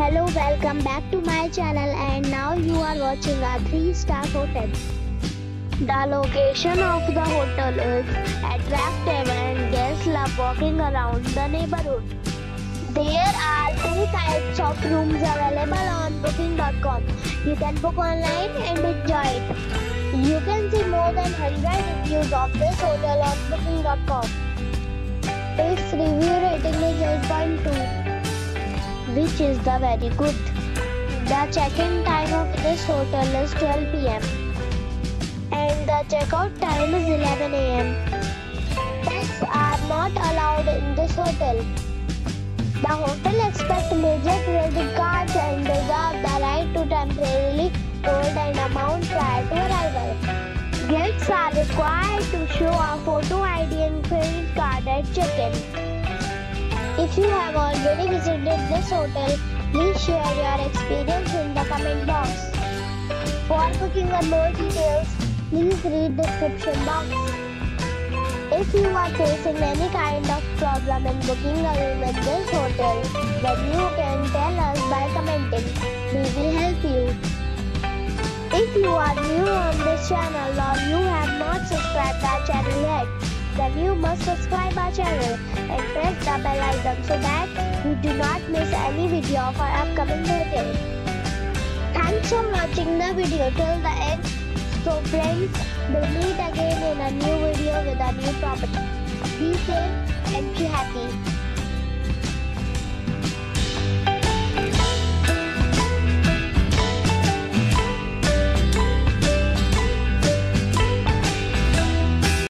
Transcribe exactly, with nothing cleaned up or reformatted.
Hello, welcome back to my channel, and now you are watching a three star hotel. The location of the hotel is attractive and guests love walking around the neighborhood. There are two types of rooms available on booking dot com. You can book online and enjoy it. You can see more than one hundred reviews of this hotel on booking dot com. Its review rating is eight point two, which is the very good. The check-in time of this hotel is twelve p m and the check-out time is eleven a m Pets are not allowed in this hotel. The hotel accepts major credit cards and reserves the right to temporarily hold an amount prior to arrival. Guests are required to show a photo I D and credit card at check-in. If you have already visited this hotel, please share your experience in the comment box. For booking or more details, please read description box. If you are facing any kind of problem in booking a room at this hotel, then you can tell us by commenting. We will help you. If you are new on this channel or you have not subscribed our channel yet, then you must subscribe our channel and press the bell icon so that you do not miss any video of our upcoming hotel. Thanks for watching the video till the end. So friends, we'll meet again in a new video with a new property. Be safe and be happy.